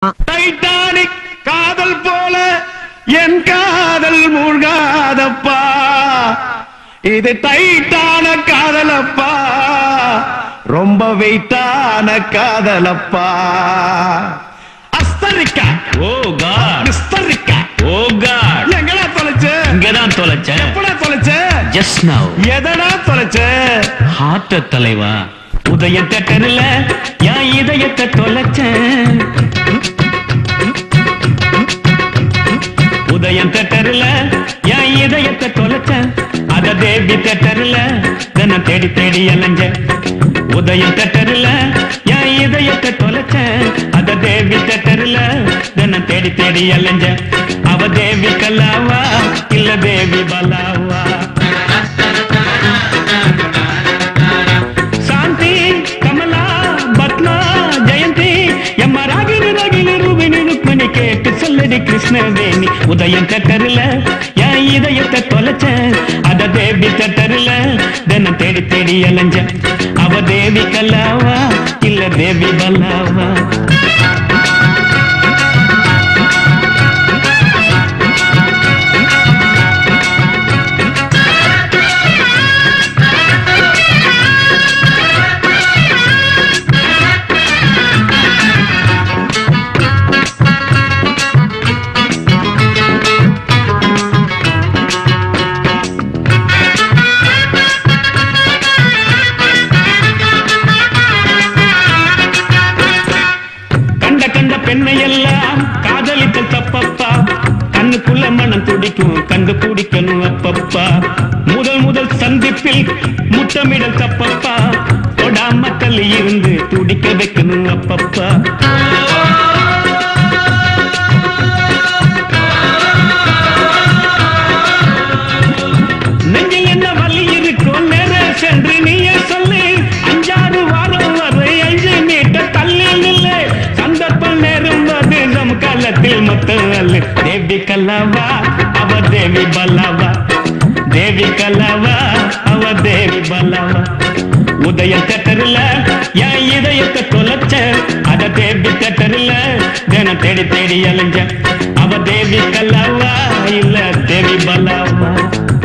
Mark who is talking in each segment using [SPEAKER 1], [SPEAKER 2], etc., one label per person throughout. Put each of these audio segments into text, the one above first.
[SPEAKER 1] Titanic காதல் போல என் காதல் மூழ்காதப்பா, இது டைட்டான காதலப்பா, ரொம்ப வெயிட்டான காதலப்பா. அஸ்தரிக்கா
[SPEAKER 2] ஓ காட்,
[SPEAKER 1] மிஸ்தரிக்கா
[SPEAKER 2] ஓ காட்,
[SPEAKER 1] எங்கடா தொலைச்ச?
[SPEAKER 2] இங்கதான் தொலைச்சேன்.
[SPEAKER 1] எப்படா தொலைச்ச?
[SPEAKER 2] Just now.
[SPEAKER 1] எதடா தொலைச்ச?
[SPEAKER 2] ஹார்ட் தலைவா, உதய தேட்டர்ல என் இதயத்தை தொலைச்சேன். உதயம் தேட்டர்ல என் இதயத்தை தொலைச்சேன். அத தேவி தேட்டர்ல தினம் தேடி தேடி அலைஞ்சேன். உதயம் தேட்டர்ல என் இதயத்தை தொலைச்சேன். அத தேவி தேட்டர்ல தினம் தேடி தேடி அலைஞ்சேன். அவ தேவி கல்லாவா இல்ல தேவி பலாவா? சாந்தி, கமலா, பத்மா, ஜெயந்தி, எம்மா ராகினி ராகினி ரூபினி ருக்மிணி கேட்டு சொல்லடி கிருஷ்ணவேணி. உதயம் தேட்டர்ல என் இதயத்தை தொலைச்சேன். அத தேவி தேட்டர்ல தினம் தேடி தேடி அலைஞ்சேன். அவ தேவி கல்லாவா இல்ல தேவி பல்லாவா? பெண்ணையெல்லாம் காதலித்தல் தப்பப்பா, கண்ணுக்குள்ள மனம் துடிக்கும் கண்டு பிடிக்கணும் அப்பப்பா. முதல் சந்திப்பில் முத்தமிடல் தப்பப்பா, தொடாம தள்ளி இருந்து துடிக்க வைக்கணும் அப்பப்பா. நெஞ்சில் என்ன வலி இருக்கும் நேர சென்று நீயே சொல்லு. 5-6 வாரம் வரை 5 மீட்டர் தள்ளி நில்லு. சந்தர்ப்பம் நேரும் போது நம் காலத்தில் மொத்தம் அல்ல. தேவி கல்லாவா அவ தேவி பல்லாவா? தேவி கல்லாவா அவ தேவி பல்லாவா? உதய தேட்டர்ல என் இதயத்தை தொலைச்ச. அத தேவி தேட்டர்ல தினம் தேடி தேடி அலைஞ்ச. அவ தேவி கல்லாவா இல்ல தேவி பல்லாவா?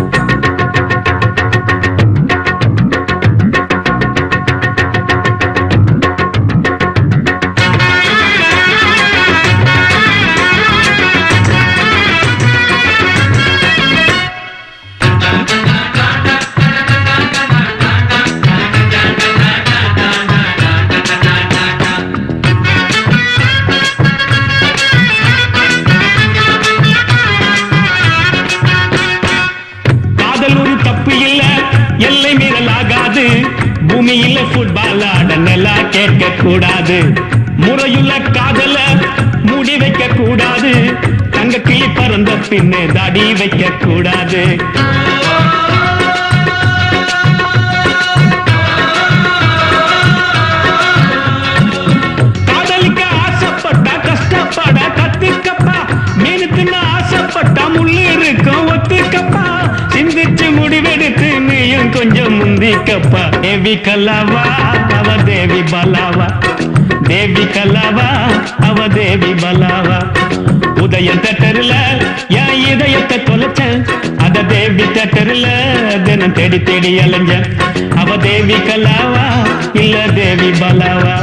[SPEAKER 2] எல்லை மீறல் ஆகாது. பூமியில ஃபுட்பால் ஆட நிலா கேட்க கூடாது. முறையுள்ள காதல மூடி வைக்க கூடாது. தங்க கிளி பறந்த பின்னே தாடி வைக்க கூடாது. காதலிக்க ஆசைப்பட்டா கஷ்டப்பட கத்துக்கப்பா. மீன் தின்ன ஆசைப்பட்டா முள்ளு இருக்கும் ஒத்துக்கப்பா. சிந்திச்சு முடிவெடுத்து நீயும் கொஞ்சம் முந்திக்கப்பா. தேவி கல்லாவா அவ தேவி பலாவா? தேவி கல்லாவா அவ தேவி பலாவா? உதய தேட்டர்ல என் இதயத்தை தொலைச்சேன். அத தேவி தேட்டர்ல தினம் தேடி தேடி அலைஞ்சேன். அவ தேவி கல்லாவா இல்ல தேவி பலாவா?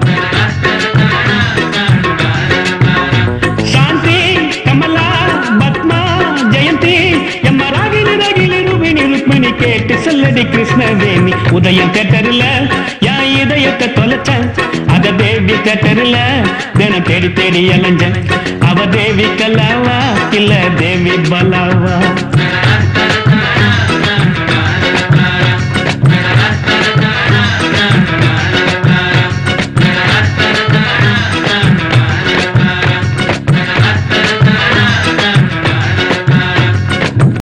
[SPEAKER 2] சாந்தி, கமலா, பத்மா, ஜெயந்தி, எம்மா ராகினி ராகினி ரூபினி ருக்மிணி கேட்டு சொல்லடி கிருஷ்ணவேணி. உதயம் தேட்டர்ல என் இதயத்தை தொலைச்சேன். அத தேவி தேட்டர்ல தினம் தேடி தேடி அலைஞ்சேன். அவ தேவி கல்லாவா இல்ல தேவி பலாவா?